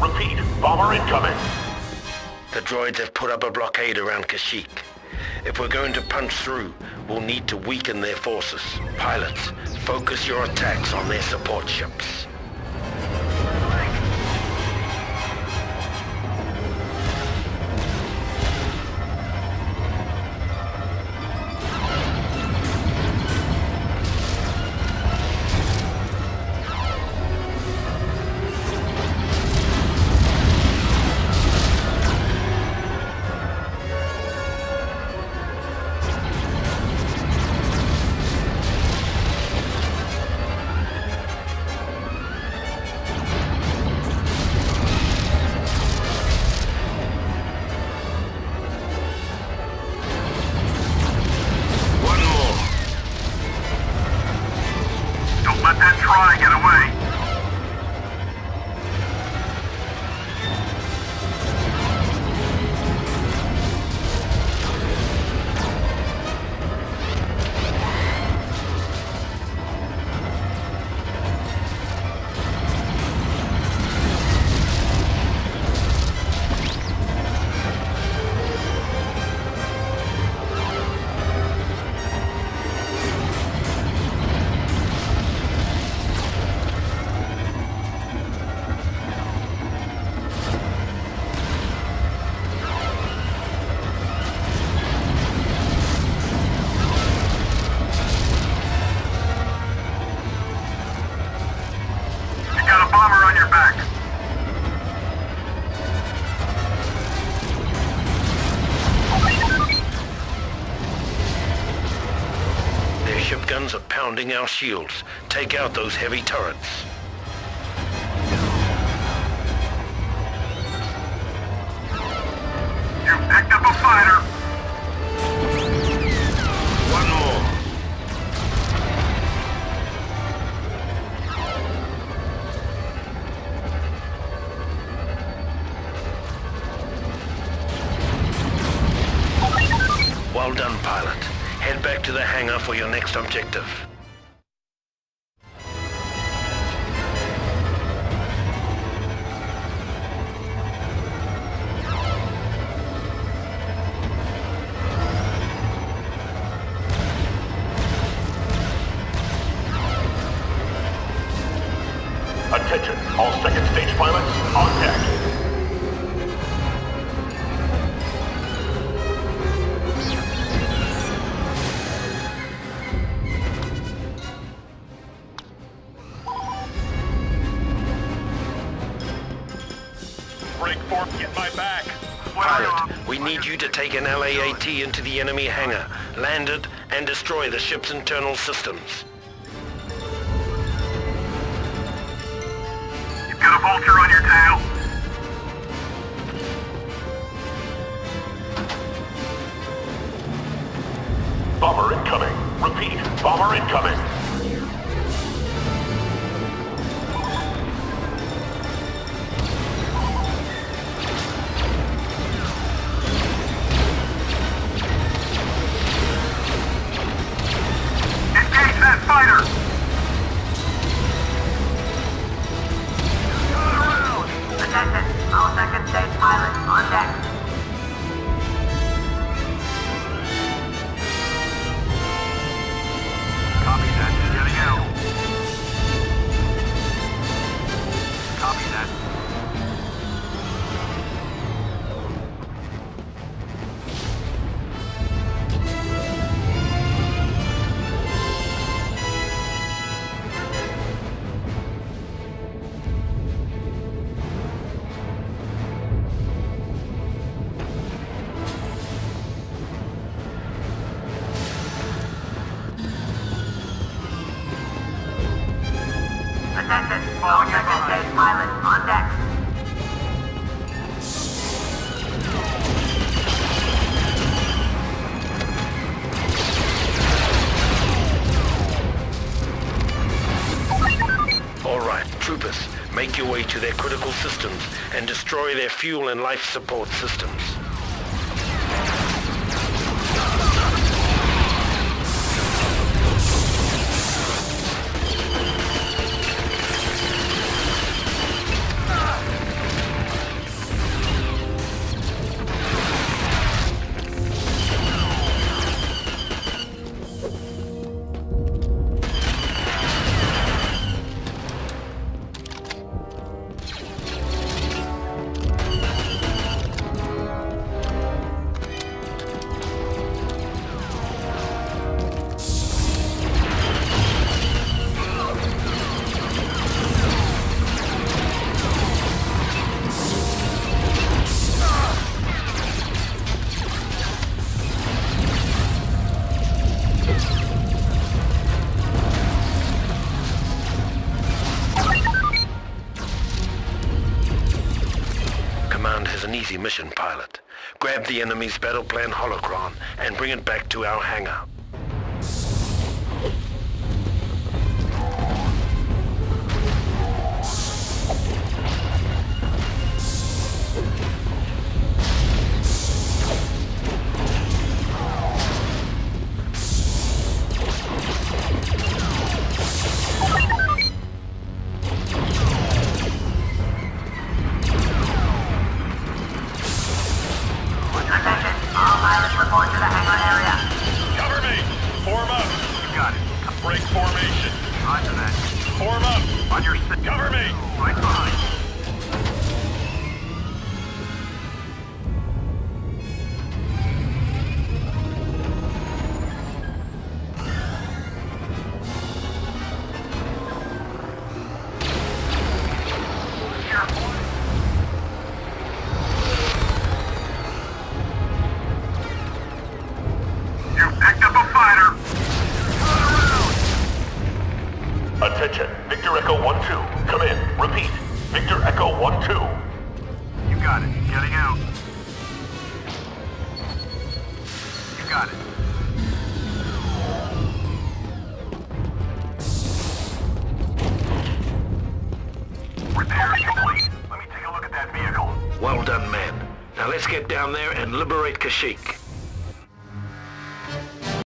Repeat, bomber incoming. The droids have put up a blockade around Kashyyyk. If we're going to punch through, we'll need to weaken their forces. Pilots, focus your attacks on their support ships. Guns are pounding our shields. Take out those heavy turrets. You picked up a fighter. One more. Well done, pilot. Head back to the hangar for your next objective. Attention, all second stage pilots on deck. Get my back. Pilot, we need you to take an LAAT into the enemy hangar, land it, and destroy the ship's internal systems. You've got a vulture on your tail. Bomber incoming. Repeat, bomber incoming. Fighter! Attention, all second stage pilots on deck. Copy that. Getting out. Copy that. Attention, all second stage pilots on deck. All right, troopers, make your way to their critical systems and destroy their fuel and life support systems. mission, pilot. Grab the enemy's battle plan holocron and bring it back to our hangar. Attention, all pilots report to the hangar area. Cover me! Form up! You got it. Break formation. Roger that. Form up! On your sit. Cover me! Right behind. You picked up a fighter! Attention, Victor Echo 1-2. Come in. Repeat. Victor Echo 1-2. You got it. Getting out. You got it. Repairs complete. Let me take a look at that vehicle. Well done, man. Now let's get down there and liberate Kashyyyk.